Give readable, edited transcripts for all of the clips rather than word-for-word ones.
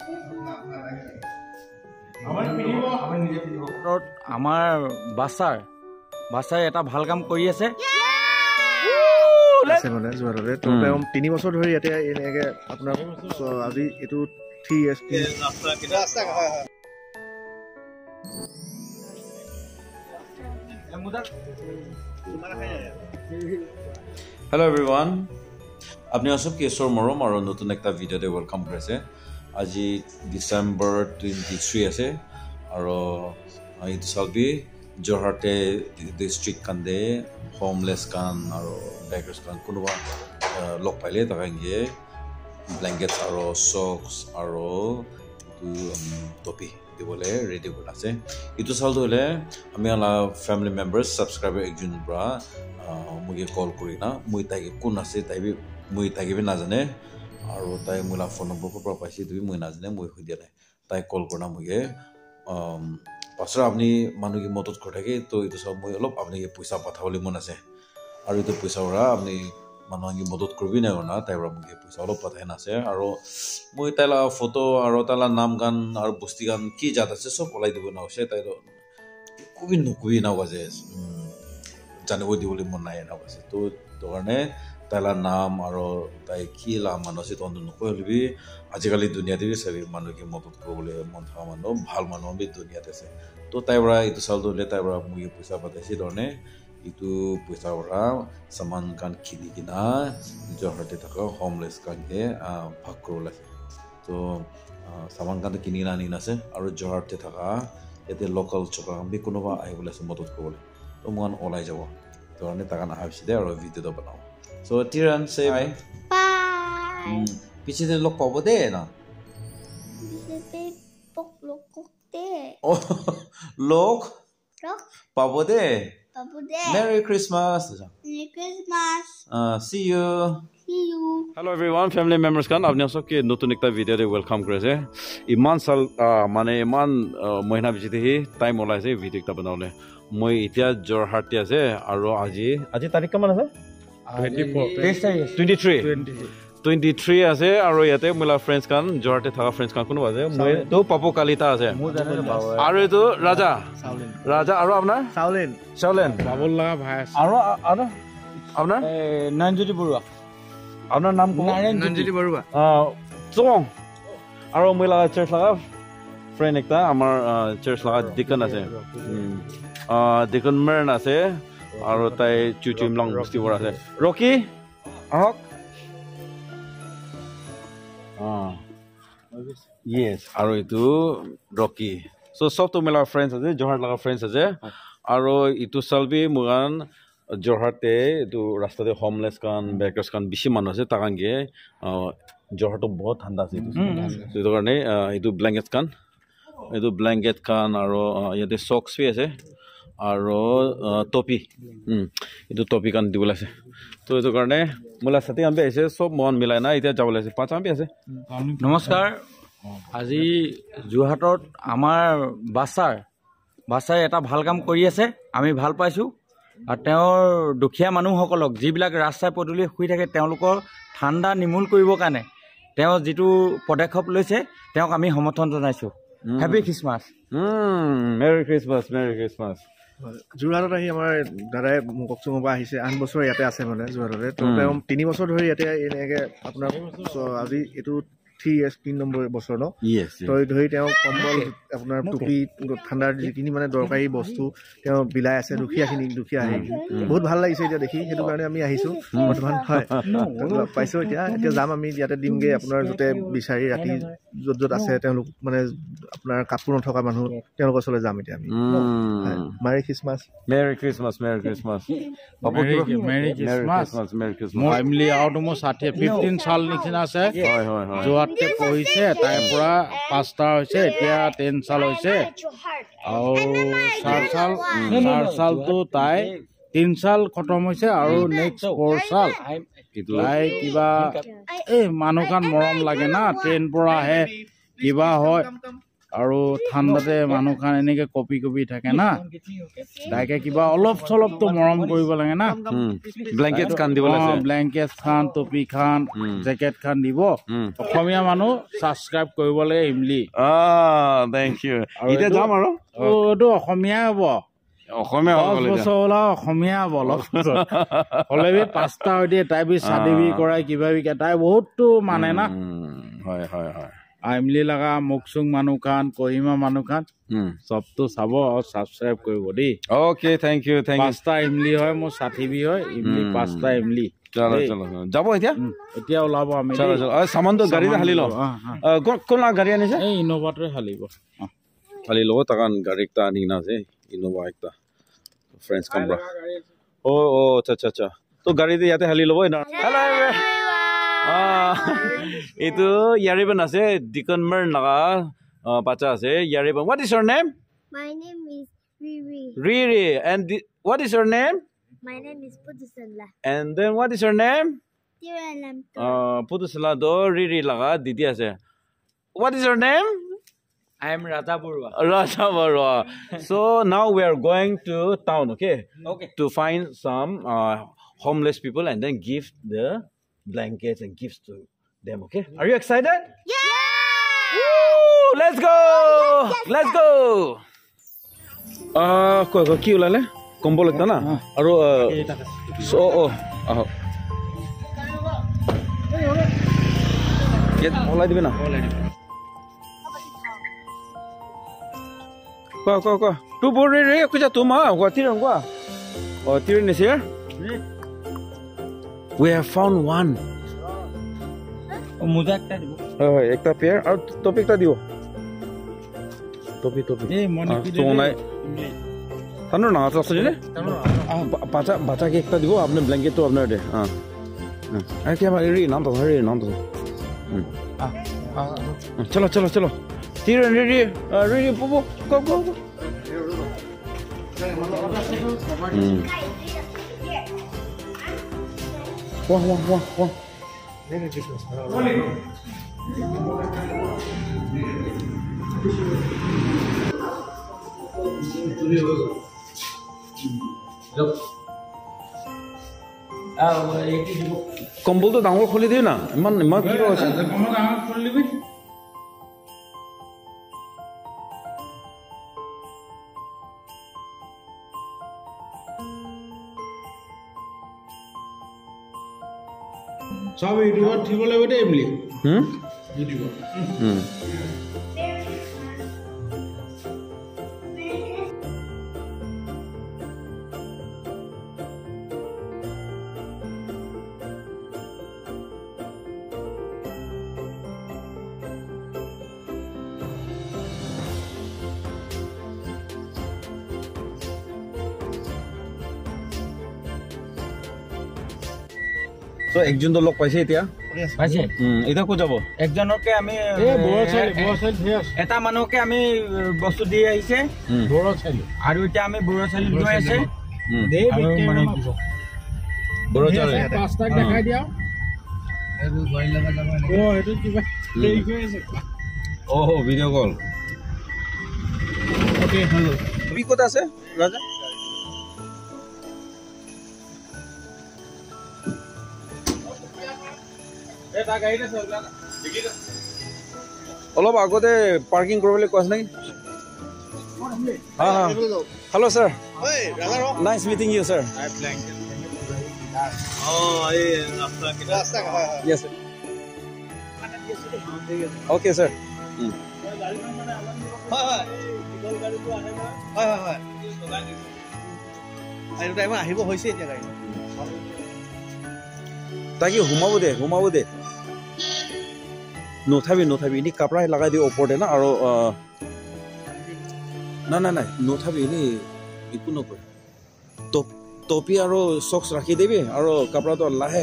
আমাৰ বাছাৰ এটা ভাল কাম কৰি আছে মানে যোৱাতে তো তেওঁ 3 বছৰ ধৰি ইয়াতে এনেকে আপোনাৰ আজি এইটো 3 years Hello everyone. আপনি আসব কেশৰ মৰম আৰু নতুন একটা ভিডিঅ'তে ওয়েলকাম কৰিছে আজি ডিসেম্বৰ 23 আছে আৰু এইটো চালবি জৰহাটে ডিস্ট্ৰিক্ট কান্দে হোমলেস কান আৰু বেগাৰ্স কান কোনোবা লগ পাইলে তাকাঙ্গে ব্ল্যাঙ্কেটস আৰু সক্স আৰু টপি দিবলে ৰেডি কৰি আছে ইটো চালটো হলে আমি আলা ফ্যামিলি মেম্বাৰ্স সাবস্ক্রাইবার একজন পৰা মুগে কল কৰি না মই তাইকে কোন আছে তাইবি মই তাইকে নাজানে আৰু তাই মোলা ফোন নম্বৰ পৰা পাইছে তুমি মই নাজানে মই হৈ দিয়া নাই তাই কল কৰা মুগে পাছৰ আপুনি মানুহকে মদত কৰি থাকে তো এইটো সব মই অলপ আপোনাক পইচা পঠাবলৈ মন আছে আৰু এইটো পইচা ওৰা আপুনি মানুহকে মদত কৰিবি না না তাইৰ মুগে পইচা অলপ পঠাই নাছে আৰু মই তাইলা ফটো আৰু তাইলা নাম গান আৰু বস্তি গান কি জাত আছে সব ওলাই দিব না আছে তাই নকবি না বাজে জানিব দিবলৈ মন নাই না বাজে তো কাৰণে তাইলা নাম আৰু তাই কি লাম মানুহ আছে তহঁত নকৰিবি আজিকালি দুনিয়াতে চাবি মানুহকে মদত কৰিবলৈ মন থকা মানুহ ভাল মানুহ বি দুনিয়াতে আছে তো তাইৰ পৰা এইটো চালটো হ'লে তাইৰ পৰা মুগে পইচা পঠাইছে ধৰণে itu pesa orang saman kan kini kina Joharte taka homeless kan ke bhakro la to saman kan kini kina ni nase aru Joharte taka ete local choka bi konoba ahi bole se modot kobole to mon olai jabo to ane taka na habisi de aru video do banao so Tiran say bye bye piche de lok pabo de na piche pok lok de oh lok pabo de Merry Christmas. Merry Christmas. See you. See you. Hello everyone, family members kan apni sabke notun ekta video de welcome koriase. Iman sal mane iman mohina bijite hi time olaise video ekta banawle. Moi etia Jorhate ase aro aji tarik kaman ase? 23 আছে আৰু ইয়াতে মোলা friends কান জৰহাটে থকা friends কান কোনো আছে মই তো পাপু কালিতা আছে আৰু এটো ৰাজা আৰু আপোনাৰ চাউলেন বাবুল লাগা ভাই আছে আৰু আপোনাৰ নয়নজ্যোতি বৰুৱা আপোনাৰ নাম কোন নয়নজ্যোতি বৰুৱা চং আৰু মোলা চাৰ্চ লাগা ফ্ৰেন্ড একটা আমাৰ চাৰ্চ লাগা ডিকন আছে ডিকন মেন আছে আৰু তাই চুচুমলং বস্তি বৰা আছে ৰকি আহক yes aro itu Rocky so sob to mela friends ase Johart laga friends ase aro itu salbi mugan Joharte itu rasta de homeless kan beggars kan bishi man ase takange Johart to bahut thanda ase so itu karone itu blanket kan aro yate socks bi ase aro topi itu topi kan dibula ase তো এইটো কাৰণে মোলা সাথী আমি আছে সব মন মিলাই না এতিয়া যাবলৈ আছে পাঁচ আমি আছে নমস্কাৰ আজি যোৰহাটত আমাৰ বাছাৰ এটা ভাল কাম কৰি আছে আমি ভাল পাইছো আৰু তেওঁৰ দুখীয়া মানুহসকলক যিবিলাক ৰাস্তাই পদূলি শুই থাকে তেওঁলোকৰ ঠাণ্ডা নিমূল কৰিবৰ কাৰণে তেওঁ যিটো পদক্ষেপ লৈছে তেওঁক আমি সমৰ্থন জনাইছো হেপী খ্ৰীষ্টমাছ মেৰি খ্ৰীষ্টমাছ যোৰহাটত আহি আমাৰ দাদাই মুকচুঙৰ পৰা আহিছে 8 বছৰ ইয়াতে আছে মানে যোৰহাটতে তো তেওঁ 3 বছৰ ধৰি ইয়াতে এনেকে আপোনাৰ আজি এইটো 3 years 3 নম্বৰ বছৰ ন তো ধৰি তেওঁ কম্বল আপোনাৰ টুপি ঠাণ্ডাৰ যিখিনি মানে দৰকাৰী বস্তু তেওঁ বিলাই আছে দুখীয়া আহি বহুত ভাল লাগিছে এতিয়া দেখি সেইটো কাৰণে আমি আহিছো বৰ্তমান হয় পাইছো এতিয়া যাম আমি ইয়াতে দিমগে আপোনাৰ যতে বিচাৰি ৰাতি যত আছে তেওঁলোক মানে আপোনাৰ কাপোৰ নথকা মানুহ তেওঁলোকৰ ওচৰলৈ যাম এতিয়া আমি মেৰি খ্ৰীষ্টমাছ ফ্যামিলি আউট মোৰ 15 সাল নিচিনা আছে যোৱাতে পঢ়িছে তাইৰ পৰা 5টা হৈছে এতিয়া 10 সাল হৈছে আৰু 4 সালটো তাই 3 সাল খতম হৈছে আৰু নেক্সট 4 সাল তাই কিবা এই মানুহখান মৰম লাগে না ট্ৰেইন পৰা আহে কিবা হয় আৰু ঠাণ্ডাতে মানুহখন এনেকে কপি কপি থাকে না তাকে কিবা অলপ চলপতো মৰম কৰিব লাগে না ব্লেংকেট খান দিব লাগে ব্লেংকেট খান টপি খান জেকেট খান দিব অসমীয়া মানুহ ছাবস্ক্ৰাইব কৰিব লাগে ইমলি থেংক ইউ এতিয়া যাম আৰু এইটো অসমীয়া হ'ব অসমীয়া বছৰ ওলাও অসমীয়া হ'ব অলপ হ'লে পাঁচটা হৈ দিয়ে তাই বি চাদিবি কৰাই কিবা বিকা তাই বহুতটো মানে না হয় হয় হয় ইমলি লগা মুকচুং মানুহ খান কহিমা মানুহ খান চবটো চাব আৰু ছাবস্ক্ৰাইব কৰিব দেই অ'কে থেংক ইউ পাঁচটা ইমলি হয় মোৰ 60 হয় ইমলি পাঁচটা ইমলি যাব এতিয়া এতিয়া ওলাব আমি চামানটো গাড়ীতে হালি লওঁ কোন গাড়ী আনিছে এই ইন'ভাটোৱে হালিব হালি ল'ব তাকান গাড়ী একটা আনি কিনা আছে ইন'ভা একটা ফ্ৰেণ্ডছ কামৰা আচ্ছা আচ্ছা তো গাড়ীতে ইয়াতে হালি ল'ব এইটো ইয়াৰিবন আছে ডিকনমাৰ নাগা বাচ্চা আছে ইয়াৰিবন what is your name My name is Riri. Riri and what is your name My name is Pudusala. and then what is your name Tiralam. Pudusala do Riri laga didi ase what is your name I am Raja Burwa. Raja Burwa. So now we are going to town, okay? Okay. To find some homeless people and then give the blankets and gifts to them, okay? Are you excited? Yeah! Woo! Let's go! Let's go! Ki ulale? Kombol ekta na? Aro so Get olai dibe na? Ko. Tu bore re ko ja tu ma ko tirang ko. Tirin is here. We have found one. Muja ekta dibo. Ekta pair aur topi ekta dibo. Topi. এই মনি কি so nai. Tanur na asa sile? Bacha ke ekta dibo apne blanket to apnar de. Ai kya ri nam to. Chalo. Tiran ready, Popo, go. Wow. কম্বল তো ডাঙৰ খুলি দিও না ইমান কি কৈছে সব ইউটিউবত থিব লাগিব দেই ইমলি ইউটিউবত তো একজন তো লোক পাইছে এতিয়া পাইছে এটা কো যাব একজনকে আমি এটা মানুহকে আমি বস্তু দি আহিছে আৰু এতিয়া আমি বুঢ়া চালি লৈ আছে বুঢ়া চালি পাঁচটাক দেখাই দিয়া এইটো কিবা ভিডিঅ' কল তুমি ক'ত আছে ৰাজা অলপ আগতে পাৰ্কিং কৰিবলৈ কোৱা নেকি hello' sir nice meeting you sir okay sir আহিব হৈছে এতিয়া গাড়ী তাকে সোমাব দে নুঠাবি এনে কাপড়া লগাই দিও ওপৰতে না আৰু নাই নুঠাবি এনে একো নকৰে টপি আৰু চক্স ৰাখি দিবি আৰু কাপড়াটো লাহে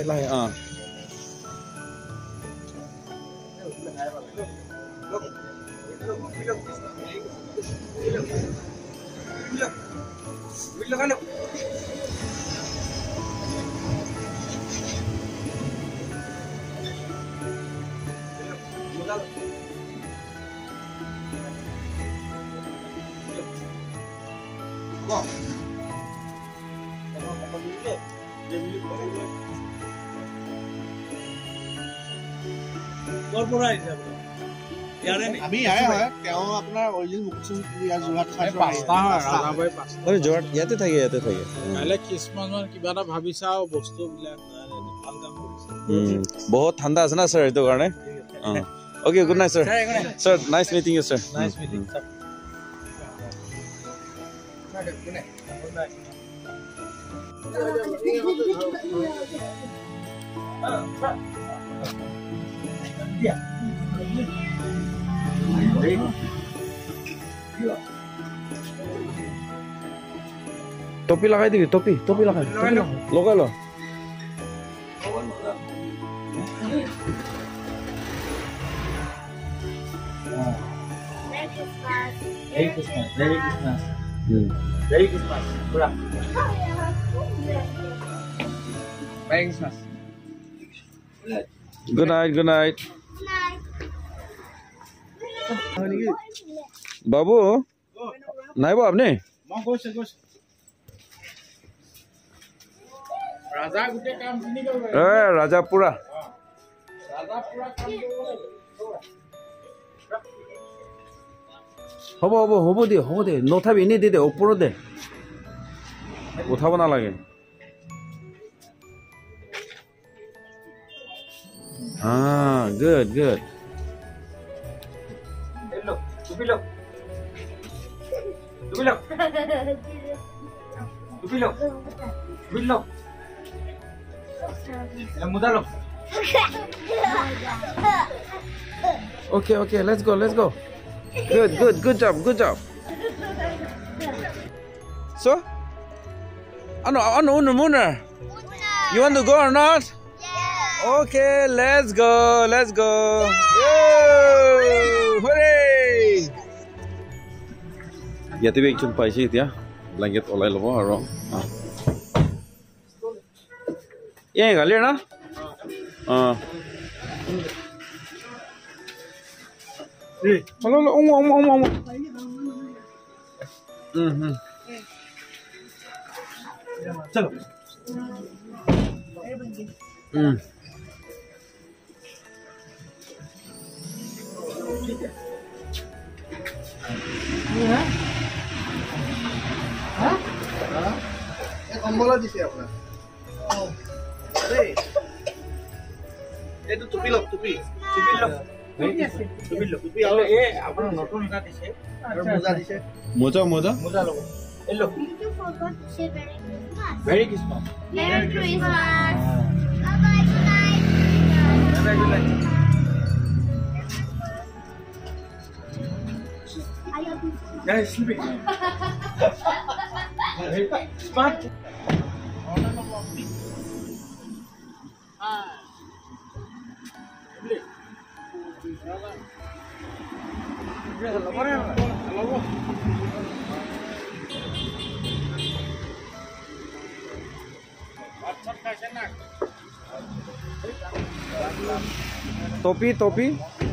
আমি ইয়াৰে হয় তেওঁ আপোনাৰ অৰিজিনেল মুকুটচুম যোৰহাট পাঁচটা হয় ৰাজাবাৰী পাঁচটা যোৰহাট ইয়াতে থাকে কাইলৈ খ্ৰীষ্টমাছ মান কিবা এটা ভাবিছা আৰু বস্তুবিলাক ভাল কাম কৰিছে বহুত ঠাণ্ডা আছে না স্যাৰ এইটো কাৰণে okay good night sir sir nice meeting you sir nice meeting sir टोपी लगाई दी टोपी टोपी लगाई लगा लो Merry Christmas. Merry Christmas. Merry Christmas. Pura. Merry Christmas. Good night good night बाबू নাই বো আপনি মই কৈছে ৰাজা গোটে কাম কিনি কৰিব ৰাজা পুৰা কাম কৰিব হ'ব হ'ব হ'ব দে নথাবি এনে দে ওপৰত দে উঠাব নালাগে good good Hello. Tupilo. Tupilo. Tupilo. Tupilo. Mudalo. okay let's go good job so ano Muna you want to go or not okay let's go hooray ইয়াতে বি একজন পাইছে এতিয়া ব্ল্যাঙ্কেট ওলাই লব আৰু এই গালি না चलो কম্বলা দিছে আপোনাৰ এইটো টুপি লওক টুপি টুপি আৰু ए आपण नटून का दिसे আৰু মোজা দিছে মোজা मुदा लोगो ए लो You forgot to say very Merry Christmas. Christmas Merry Christmas. Bye-bye, good night. Bye good night I love you. Guys sleeping smart टोपी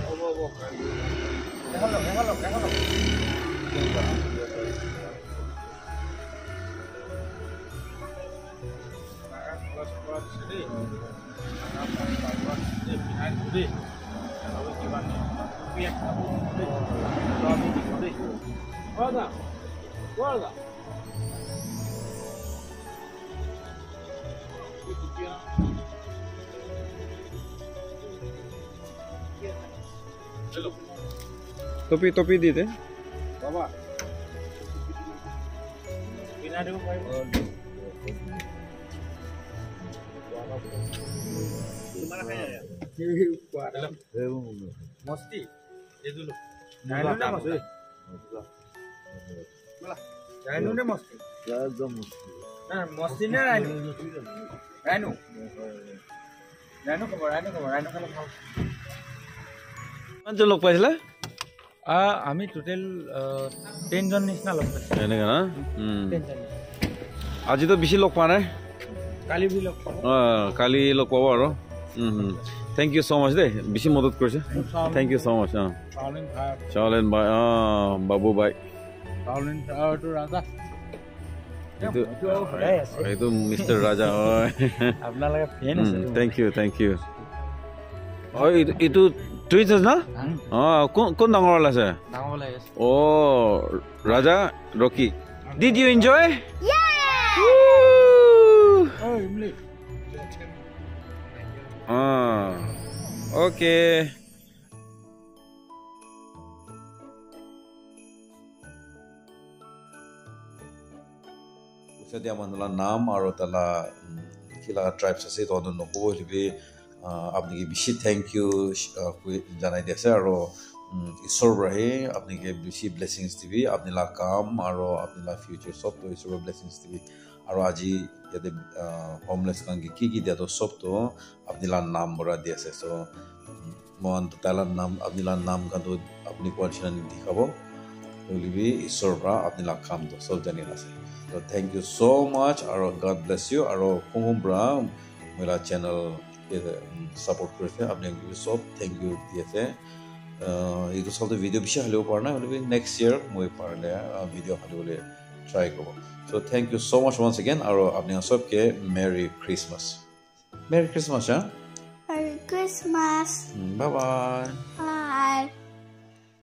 टोपी दी दे বাবা বিনা দিব পাৰিব मस्ती ये दुलो राइनो ने मस्ती राइनो ने मस्ती एकदम ना मस्ती ने राइनो राइनो राइनो खबर राइनो खाली खाओ কিমানজন লগ পাইছিলা আমি টোটেল 10 জন নিচিনা লগ পাইছো এনেকা না 10 জন আজি তো বেছি লগ পোৱা নাই কালি ভি লগ পাব কালি লগ পাব আৰু থ্যাংক ইউ সো মাচ দে বেছি মদত কৰিছে থ্যাংক ইউ সো মাচ চাউলিন ভাই চাওলেন বাই বাবু বাই চাউলিন আৰু ৰাজা এইটো মিষ্টাৰ ৰাজা হয় আপোনালোকে ফেন আছে থেংক ইউ হয় এইটো টুইন্স আছে না কোন ডাঙৰ আছে ৰাজা Rocky did you enjoy okay dia manula naam aro tala kila tribes ase to no ko libe apni ke bishi thank you janai dese aro isor rahe apni ke bishi blessings dibi apni la kaam aro apni la future sob to isor blessings dibi aro aji yate homeless kan ki dia to sob to apni la naam bora dese so mon to tala naam apni la naam kan to apni question dikhabo libe isor ra apni la kaam to sob jani ase. So thank you so much aro God bless you aro kumbra mera channel support korte apni sob thank you diase etu salte video bishi halo parna hole next year moi parle video halo try kobo so thank you so much once again aro apni sob ke Merry Christmas Merry Christmas. Bye bye Bye.